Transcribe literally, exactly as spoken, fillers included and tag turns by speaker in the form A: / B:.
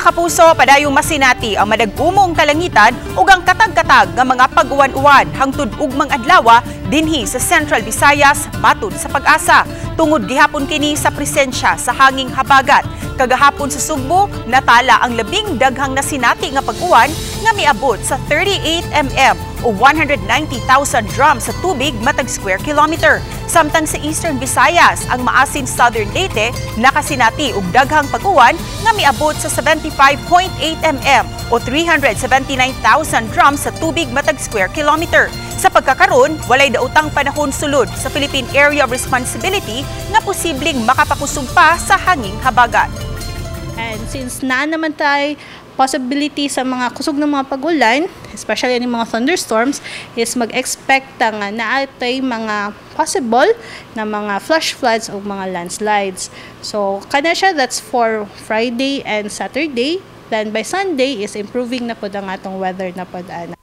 A: Mga kapuso, padayong masinati ang madagumong kalangitan ug ang katag-katag nga mga pag-uwan-uwan hangtod ugmang adlaw dinhi sa Central Visayas matud sa Pag-asa. Tungod gihapon kini sa presensya sa hanging habagat. Kagahapon sa Sugbo, natala ang labing daghang nasinati nga pag-uwan nga miabot sa thirty-eight millimeters o one hundred ninety thousand drums sa tubig matag square kilometer. Samtang sa Eastern Visayas, ang maasin Southern Leyte nakasinati og daghang pag-uwan nga miabot sa seventy-five point eight millimeters o three hundred seventy-nine thousand drums sa tubig matag square kilometer. Sa pagkakaroon, walay daotang panahon sulod sa Philippine Area of Responsibility nga posibleng makapakusog pa sa hanging habagat.
B: And since na naman tayo possibility sa mga kusog ng mga pag-ulan, especially yung mga thunderstorms, is mag-expect nga na atay mga possible na mga flash floods o mga landslides. So, kana siya, that's for Friday and Saturday. Then by Sunday is improving na po ang atong weather na po.